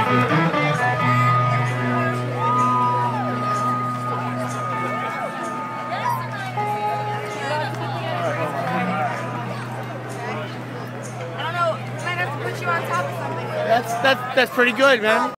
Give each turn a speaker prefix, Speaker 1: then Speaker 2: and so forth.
Speaker 1: I don't know, we might have to put you on top of something.
Speaker 2: That's pretty good, man.